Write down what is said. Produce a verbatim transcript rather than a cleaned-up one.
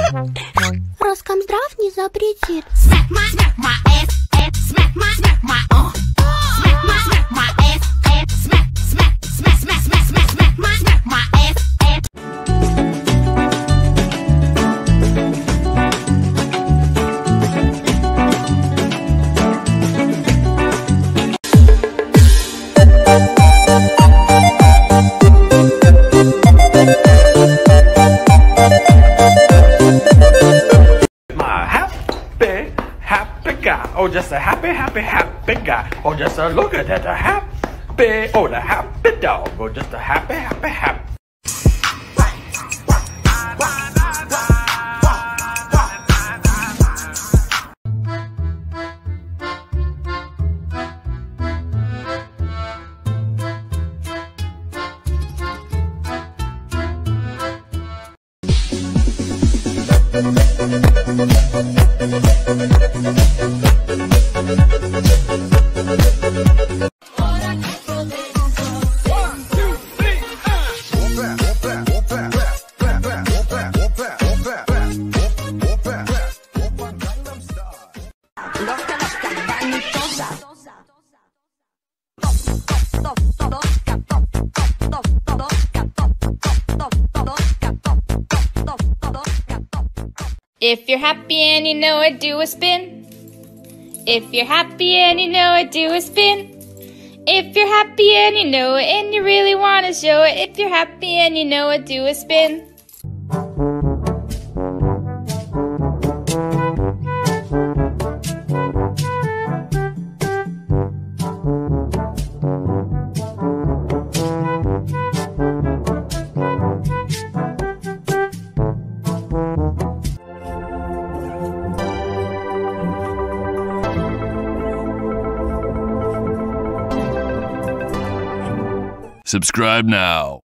Роскомздрав не запретит. Smack my, smack my ass, ass, smack my, smack my, uh. Smack my, smack my ass, ass, smack, smack, smack, smack, smack, smack, smack my, smack my ass, ass. Oh, just a happy, happy, happy guy. Oh, just a look at that, a happy. Oh, the happy dog. Oh, just a happy, happy, happy. If you're happy and you know it, do a spin. If you're happy and you know it, do a spin. If you're happy and you know it and you really want to show it, if you're happy and you know it, do a spin. Subscribe now.